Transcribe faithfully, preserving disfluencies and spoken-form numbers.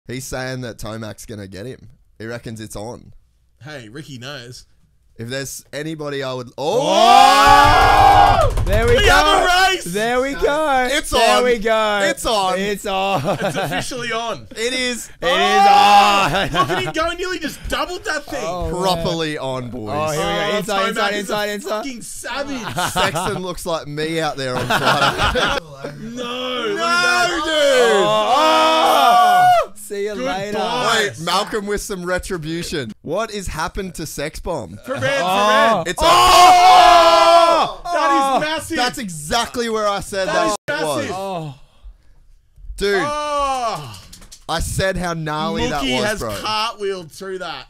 He's saying that Tomac's going to get him. He reckons it's on. Hey, Ricky knows. If there's anybody I would... Oh! Oh! There we, we go. have a race. There we go. It's there on. There we go. It's on. It's on. It's officially on. It is. It oh! is on. Look at him go. Nearly just doubled that thing. Oh, Properly on, boys. Oh, here we go. Inside, oh, inside, inside, inside. Fucking savage. Sexton looks like me out there on Friday. no. No, dude. Oh, oh. See you Goodbye. later. Wait, Malcolm with some retribution. What is happened to Sex Bomb? Prevent, Oh. prevent. It's Oh! a- That is massive. That's exactly where I said That that, is was. massive. Oh. Dude, Oh. I said how gnarly Mookie that was, has bro. cartwheeled through that.